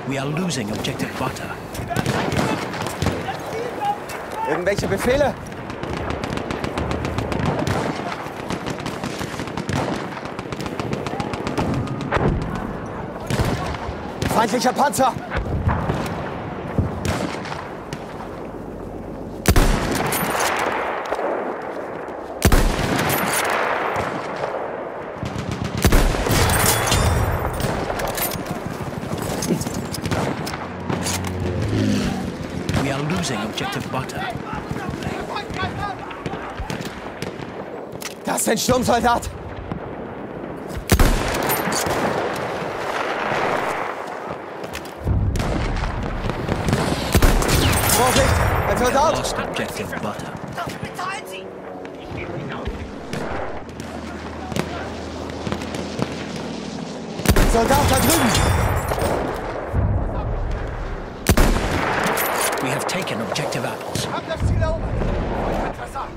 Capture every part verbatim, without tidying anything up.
We are losing objective butter. Irgendwelche Befehle? Feindlicher Panzer! We are losing objective butter. Das ist ein Sturmsoldat! Vorsicht! Ein We have Soldat! lost objective butter. Soldat da drüben! We have taken objective apples. Hab das Ziel erobert! Hat versagt!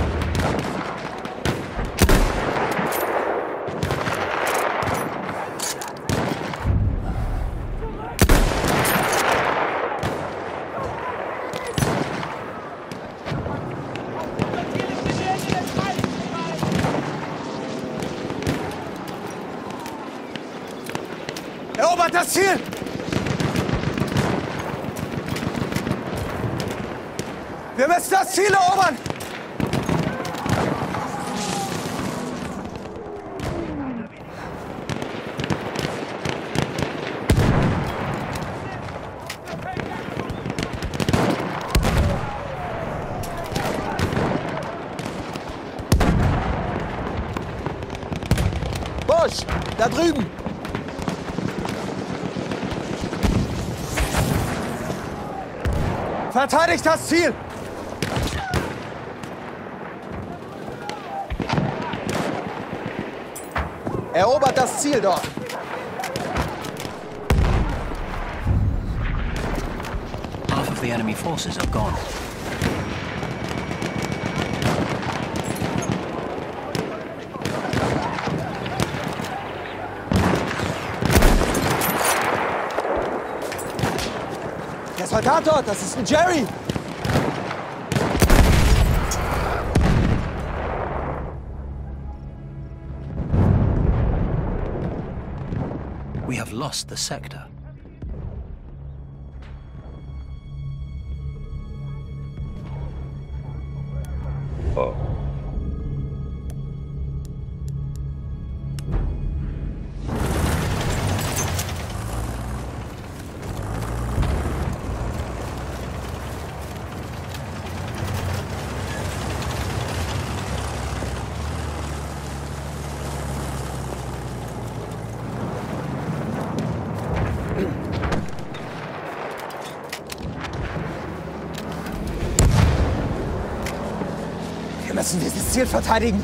Erobert das Ziel! Wir müssen das Ziel erobern! Busch, da drüben! Verteidigt das Ziel! Erobert das Ziel dort! Half of the enemy forces have gone. Der Soldat dort, das ist ein Jerry! We have lost the sector. Wir müssen dieses Ziel verteidigen!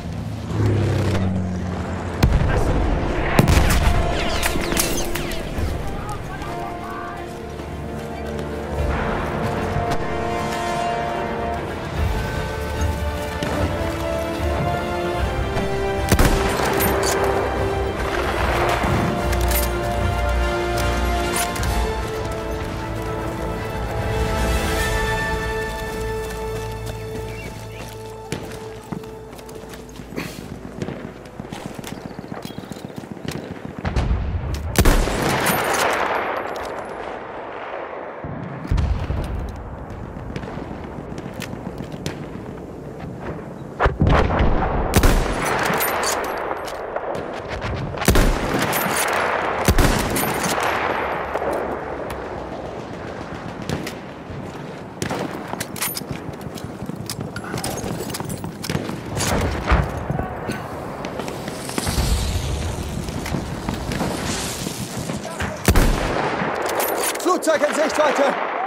Flugzeug in Sichtweite!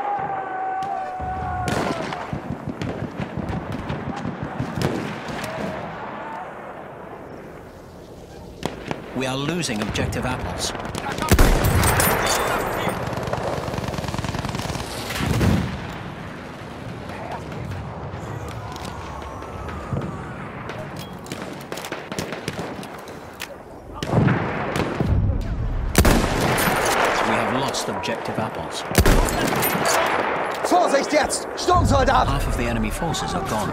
We are losing objective apples. We have lost objective. objective apples. Vorsicht jetzt! Sturmsoldat! Half of the enemy forces are gone.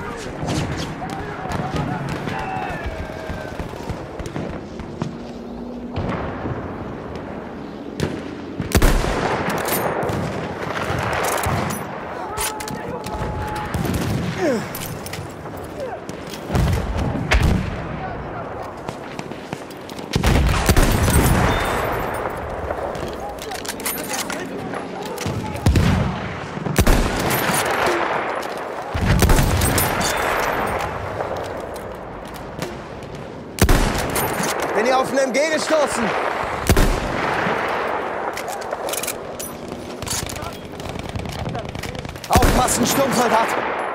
Bin ihr auf einen M G gestoßen? Aufpassen, Sturmsoldat!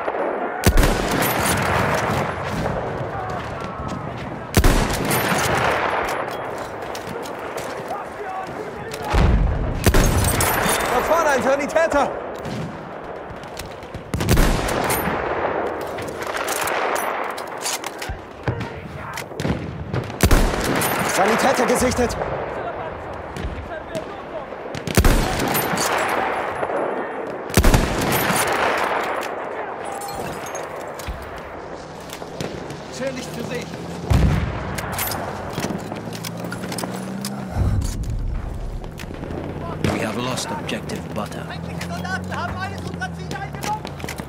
Da vorne ein Sanitäter! Sanitäter gesichtet! Schön, dich zu sehen. We have lost objective butter. Feindliche Soldaten haben eines unserer Ziele eingenommen!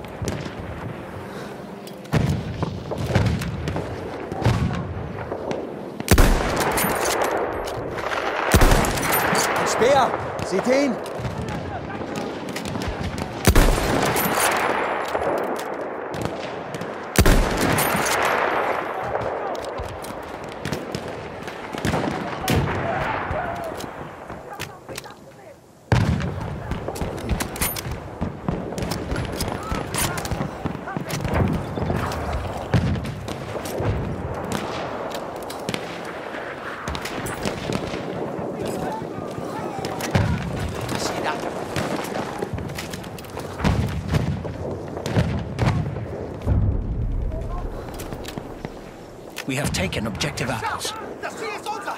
Speer! Seht ihr ihn? We have taken objective apples. Das Ziel ist unser!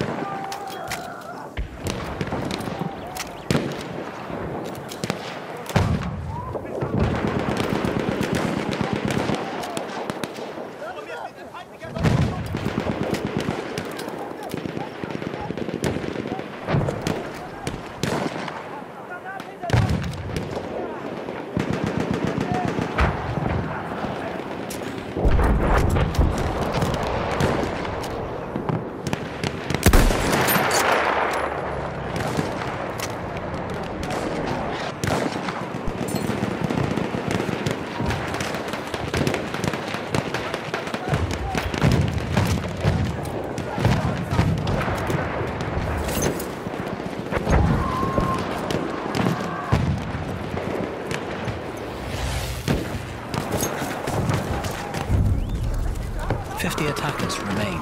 Fifty attackers remain.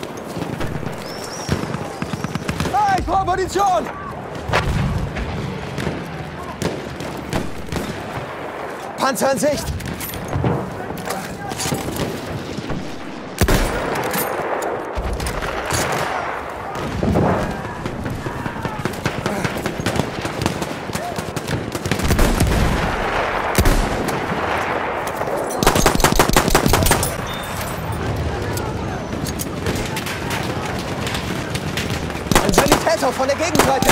Ah, ich brauche Munition! Panzer in Sicht! Ein Sanitäter von der Gegenseite!